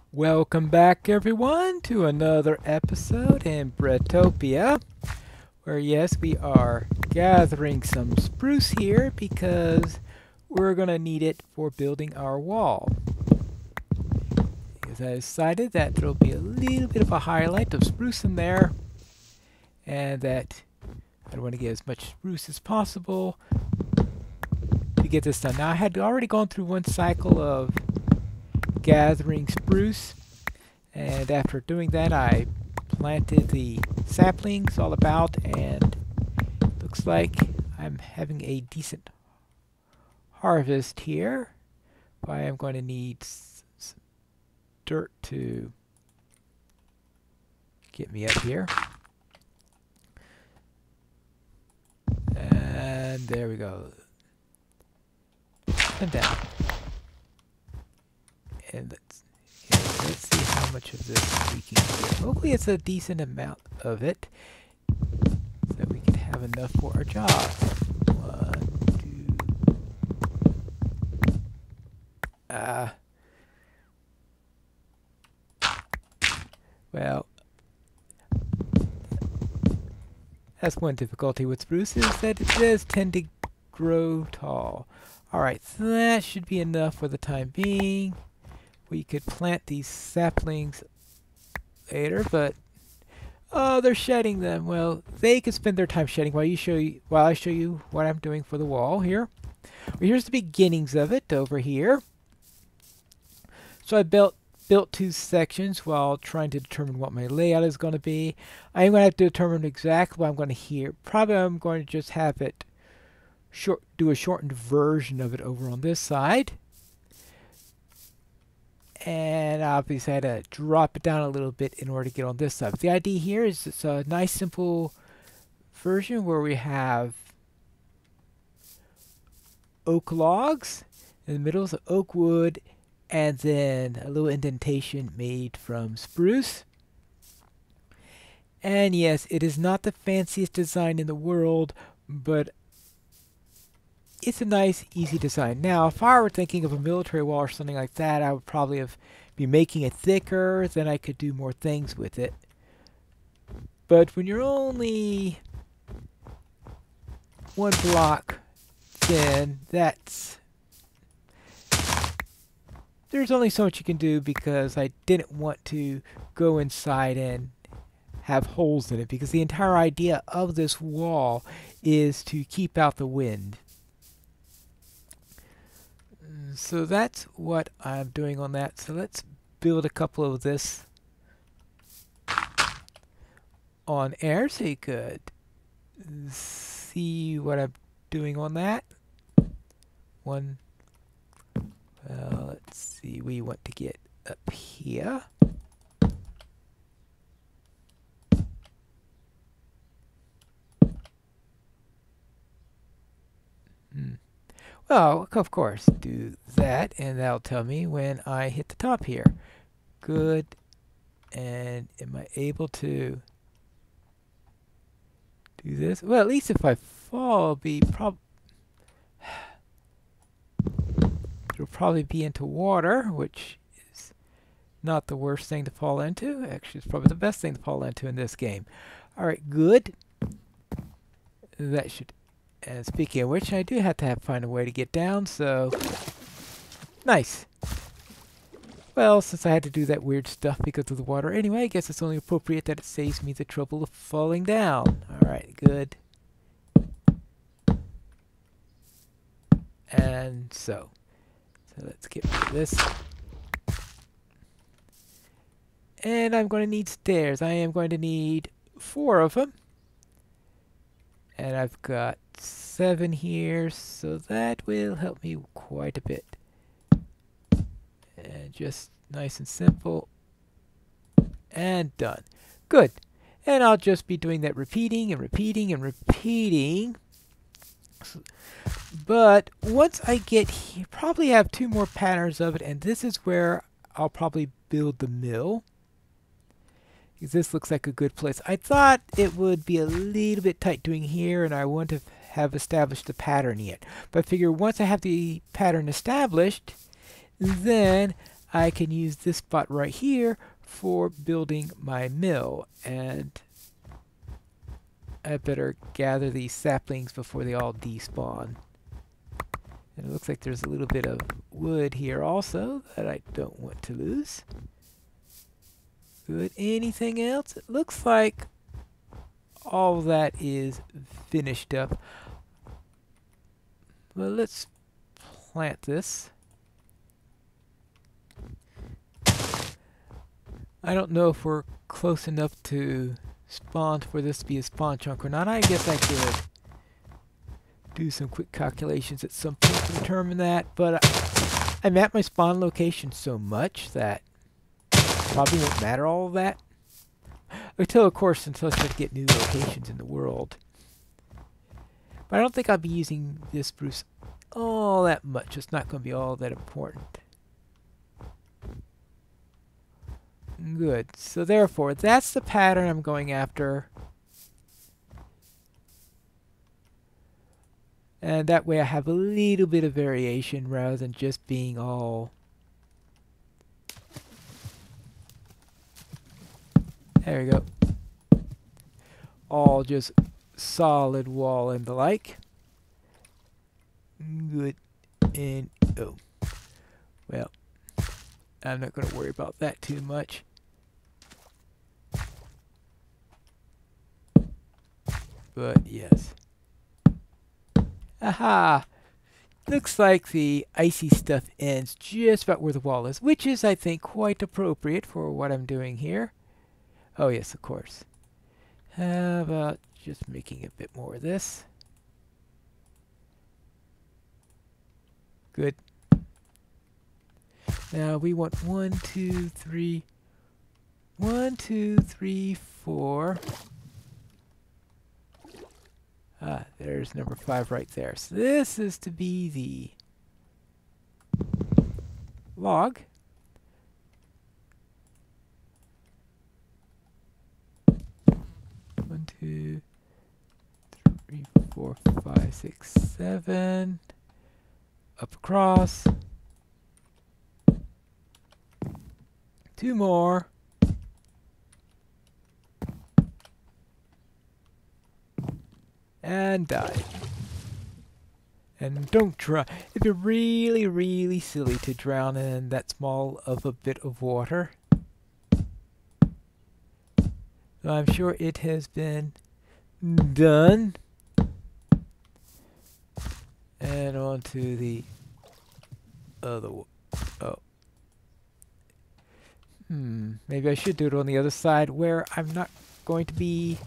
Welcome back, everyone, to another episode in Bretopia, where, yes, we are gathering some spruce here because we're going to need it for building our wall. Because I decided that there will be a little bit of a highlight of spruce in there, and that I want to get as much spruce as possible to get this done. Now, I had already gone through one cycle of gathering spruce, and after doing that I planted the saplings all about, and looks like I'm having a decent harvest here. But I am going to need some dirt to get me up here, and there we go, and down. And let's see how much of this we can get. Hopefully it's a decent amount of it, so that we can have enough for our job. One, two. Well, that's one difficulty with spruce, is that it does tend to grow tall. Alright, so that should be enough for the time being. We could plant these saplings later, but they're shedding them. Well, they could spend their time shedding while I show you what I'm doing for the wall here. Well, here's the beginnings of it over here. So I built two sections while trying to determine what my layout is going to be. I am going to have to determine exactly what I'm going to hear. Probably I'm going to just have it do a shortened version of it over on this side. And obviously I had to drop it down a little bit in order to get on this side. But the idea here is it's a nice simple version where we have oak logs, in the middle is oak wood, and then a little indentation made from spruce. And yes, it is not the fanciest design in the world, but it's a nice, easy design. Now, if I were thinking of a military wall or something like that, I would probably be making it thicker, then I could do more things with it. But when you're only one block thin, there's only so much you can do, because I didn't want to go inside and have holes in it, because the entire idea of this wall is to keep out the wind. So that's what I'm doing on that. So let's build a couple of this on air so you could see what I'm doing on that. Well, let's see, we want to get up here. Well, of course, do that, and that'll tell me when I hit the top here. Good. And am I able to do this? Well, at least if I fall, it'll probably be into water, which is not the worst thing to fall into. Actually, it's probably the best thing to fall into in this game. Alright, good. That should... And speaking of which, I do have to find a way to get down, so... Nice! Well, since I had to do that weird stuff because of the water anyway, I guess it's only appropriate that it saves me the trouble of falling down. Alright, good. And so let's get rid of this. And I'm going to need stairs. I am going to need 4 of them. And I've got 7 here, so that will help me quite a bit. And just nice and simple. And done. Good. And I'll just be doing that repeating and repeating and repeating. But once I get here, probably have 2 more patterns of it, and this is where I'll probably build the mill. Because this looks like a good place. I thought it would be a little bit tight doing here, and I wouldn't have established the pattern yet. But I figure once I have the pattern established, then I can use this spot right here for building my mill, and I better gather these saplings before they all despawn. And it looks like there's a little bit of wood here also that I don't want to lose. Good. Anything else? It looks like all that is finished up. Well, let's plant this. I don't know if we're close enough to spawn for this to be a spawn chunk or not. I guess I could do some quick calculations at some point to determine that, but I'm at my spawn location so much that probably won't matter all of that. Until I start to get new locations in the world. But I don't think I'll be using this spruce all that much. It's not going to be all that important. Good. So therefore, that's the pattern I'm going after. And that way I have a little bit of variation rather than just being all... There we go. All just solid wall and the like. Good. And, oh. Well, I'm not going to worry about that too much. But, yes. Aha! Looks like the icy stuff ends just about where the wall is, which is, I think, quite appropriate for what I'm doing here. Oh, yes, of course. How about just making a bit more of this? Good. Now we want 1, 2, 3. 1, 2, 3, 4. Ah, there's number 5 right there. So this is to be the log. 1, 2, 3, 4, 5, 6, 7. Up across. 2 more. And die. And don't drown. It'd be really, really silly to drown in that small of a bit of water. I'm sure it has been done. And on to the other one. Oh. Maybe I should do it on the other side where I'm not going to be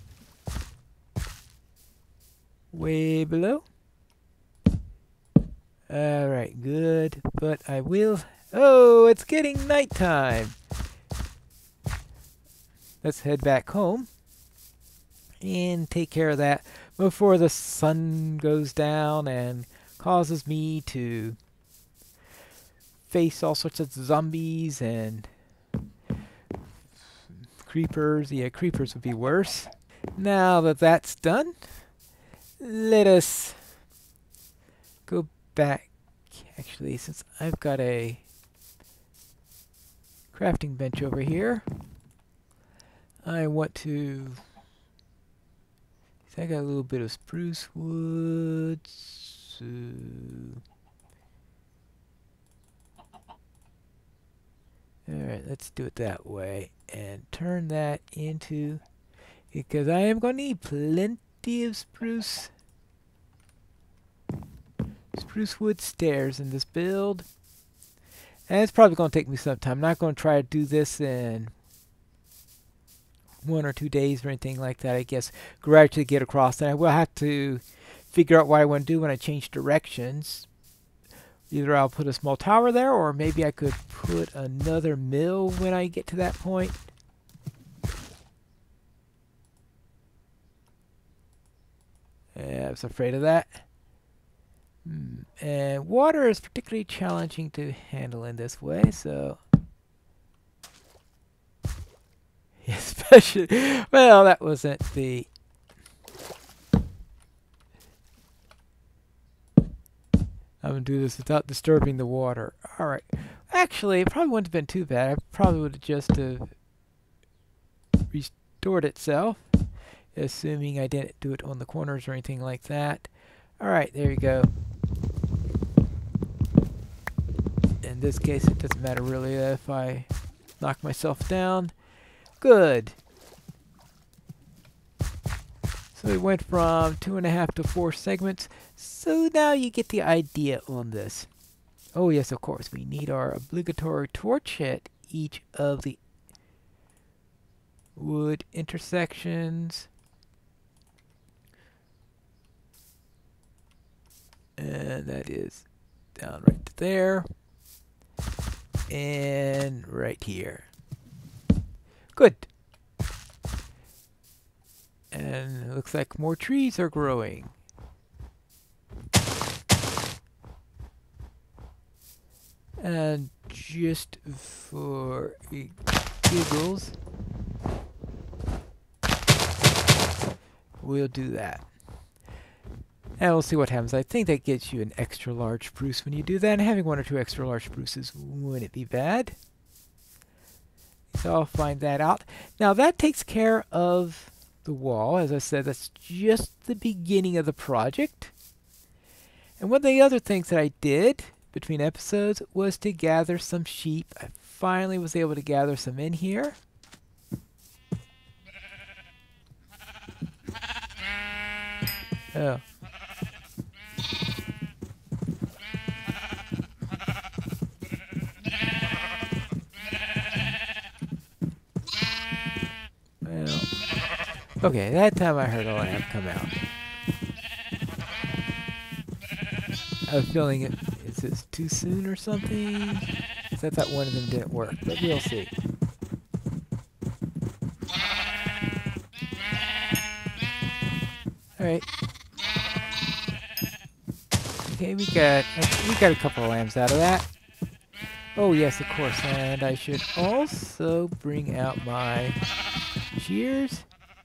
way below. Alright, good. But I will... Oh, it's getting nighttime. Let's head back home and take care of that before the sun goes down and causes me to face all sorts of zombies and creepers. Yeah, creepers would be worse. Now that that's done, let us go back. Actually, since I've got a crafting bench over here, I want to... I got a little bit of spruce wood. So alright, let's do it that way and turn that into... Because I am going to need plenty of spruce wood stairs in this build. And it's probably going to take me some time. I'm not going to try to do this in 1 or 2 days or anything like that. I guess gradually get across. And I will have to figure out what I want to do when I change directions. Either I'll put a small tower there, or maybe I could put another mill when I get to that point. Yeah, I was afraid of that. And water is particularly challenging to handle in this way, so... Especially... Well, that wasn't the... I'm going to do this without disturbing the water. Alright. Actually, it probably wouldn't have been too bad. I probably would have just restored itself, assuming I didn't do it on the corners or anything like that. Alright, there you go. In this case, it doesn't matter really if I knock myself down. Good. So we went from 2.5 to 4 segments. So now you get the idea on this. Oh yes, of course, we need our obligatory torch at each of the wood intersections. And that is down right there. And right here. Good. And it looks like more trees are growing. And just for giggles, we'll do that. And we'll see what happens. I think that gets you an extra large spruce when you do that. And having 1 or 2 extra large spruces wouldn't be bad. So I'll find that out. Now that takes care of the wall. As I said, that's just the beginning of the project. And one of the other things that I did between episodes was to gather some sheep. I finally was able to gather some in here. Oh. Well, okay, that time I heard a lamb come out. I was feeling it. Is this too soon or something? I thought one of them didn't work, but we'll see. Alright. Okay, we got a couple of lambs out of that. Oh yes, of course, and I should also bring out my shears.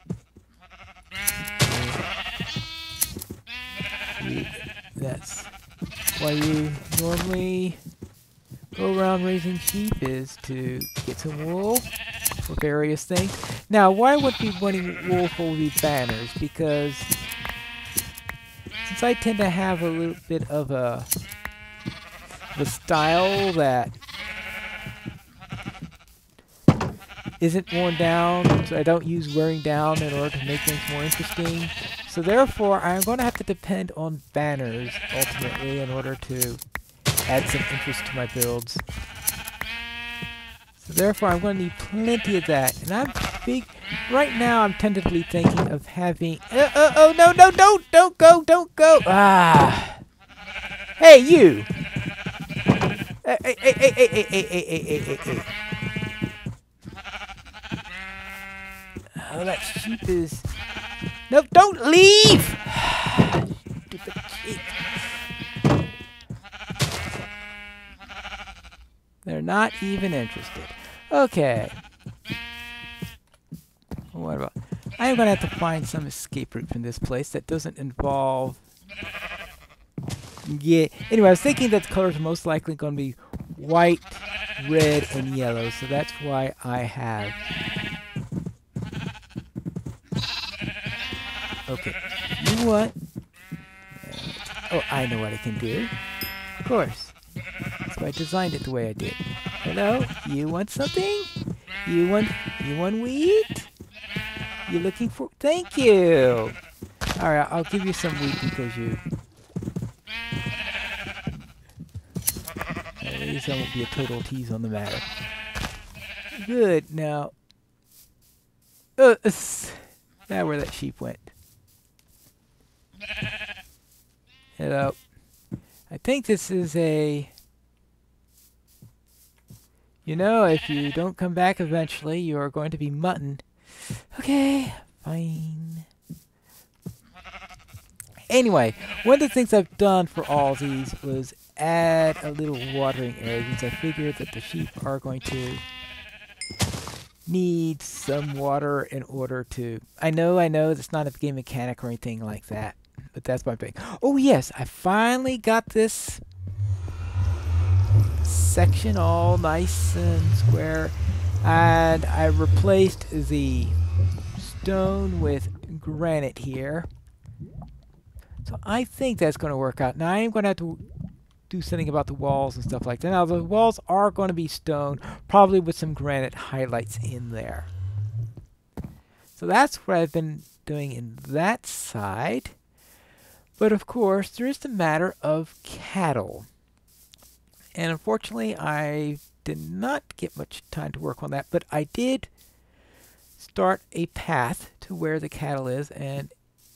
That's why you normally go around raising sheep, is to get some wool for various things. Now, why would be wanting wool for these banners? Because since I tend to have a little bit of a style that isn't worn down, so I don't use wearing down in order to make things more interesting. So therefore, I'm going to have to depend on banners, ultimately, in order to add some interest to my builds. So therefore, I'm going to need plenty of that. And right now, I'm tentatively thinking of having... oh, no, don't go! Ah! Hey, you! Hey. Oh, that sheep is... No, don't leave! Stupid sheep. They're not even interested. Okay. What about... I'm going to have to find some escape route from this place that doesn't involve... Yeah. Anyway, I was thinking that the colors are most likely going to be white, red, and yellow. So that's why I have... Okay, you what? Oh, I know what I can do. Of course. That's why I designed it the way I did. Hello? You want something? You want wheat? You looking for... Thank you! Alright, I'll give you some wheat because you... At least I won't be a total tease on the matter. Good, now... now where that sheep went. Hello. I think this is a... You know, if you don't come back eventually, you are going to be mutton. Okay, fine. Anyway, one of the things I've done for all these was add a little watering area, because I figured that the sheep are going to need some water in order to... I know it's not a game mechanic or anything like that, but that's my thing. Oh yes, I finally got this section all nice and square, and I replaced the stone with granite here. So I think that's going to work out. Now I am going to have to do something about the walls and stuff like that. Now the walls are going to be stone, probably with some granite highlights in there. So that's what I've been doing in that side. But of course, there is the matter of cattle. And unfortunately, I did not get much time to work on that, but I did start a path to where the cattle is, and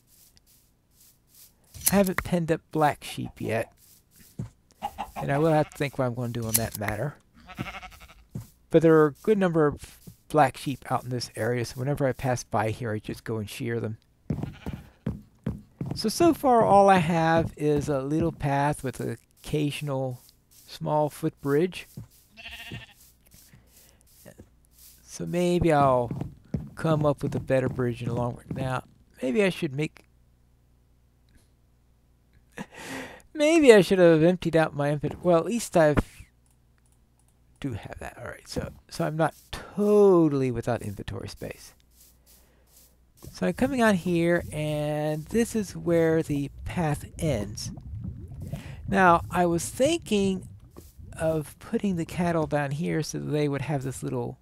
I haven't penned up black sheep yet. And I will have to think what I'm going to do on that matter. But there are a good number of black sheep out in this area, so whenever I pass by here, I just go and shear them. So far all I have is a little path with an occasional small footbridge. So maybe I'll come up with a better bridge in the long run. Now, maybe I should make... Maybe I should have emptied out my inventory. Well, at least I do have that. Alright, so I'm not totally without inventory space. So I'm coming on here, and this is where the path ends. Now, I was thinking of putting the cattle down here so that they would have this little...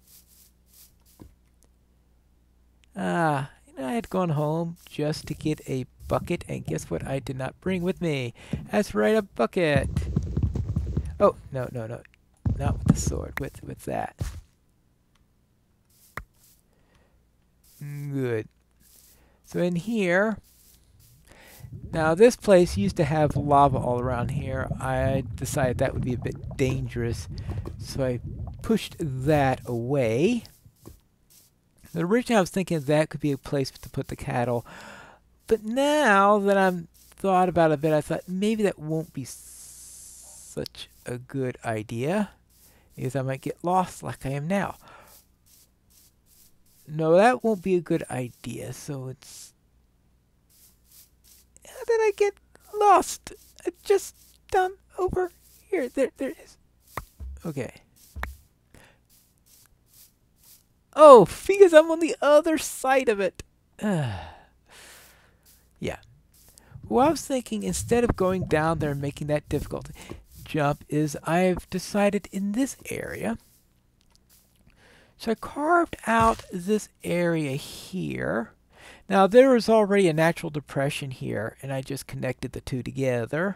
I had gone home just to get a bucket, and guess what I did not bring with me? That's right, a bucket. Oh, no, not with the sword, with that. Good. So in here, now this place used to have lava all around here. I decided that would be a bit dangerous, so I pushed that away. But originally I was thinking that could be a place to put the cattle. But now that I'm thought about it a bit, I thought maybe that won't be such a good idea, because I might get lost like I am now. No, that won't be a good idea, so it's... How did I get lost? Just down over here. There it is. Okay. Oh, because I'm on the other side of it. Yeah. Well, I was thinking, instead of going down there and making that difficult jump, is I've decided in this area. So I carved out this area here. Now there is already a natural depression here, and I just connected the two together.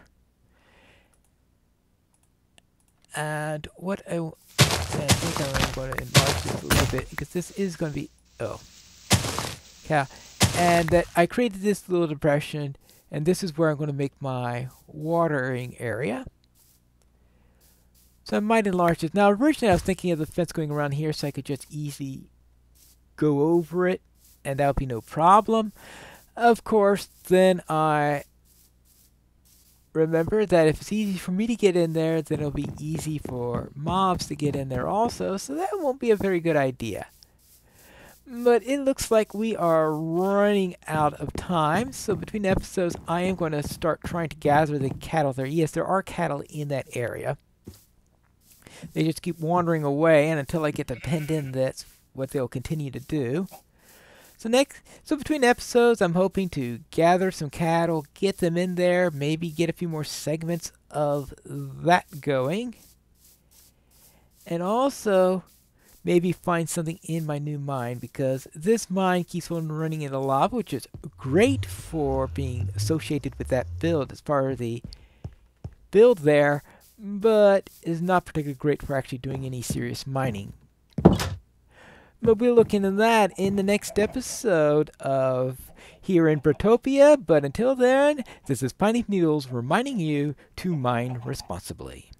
And what I think I'm going to enlarge this a little bit, because this is going to be... Oh. Yeah. And that I created this little depression, and this is where I'm going to make my watering area. So I might enlarge it. Now originally I was thinking of the fence going around here so I could just easily go over it, and that would be no problem. Of course, then I remember that if it's easy for me to get in there, then it'll be easy for mobs to get in there also, so that won't be a very good idea. But it looks like we are running out of time, so between episodes I am going to start trying to gather the cattle there. Yes, there are cattle in that area. They just keep wandering away, and until I get them penned in, that's what they'll continue to do. So between episodes, I'm hoping to gather some cattle, get them in there, maybe get a few more segments of that going. And also, maybe find something in my new mine, because this mine keeps on running into lava, which is great for being associated with that build as part of the build there, but is not particularly great for actually doing any serious mining. But we'll look into that in the next episode of here in Bretopia. But until then, this is Pineleaf Noodles reminding you to mine responsibly.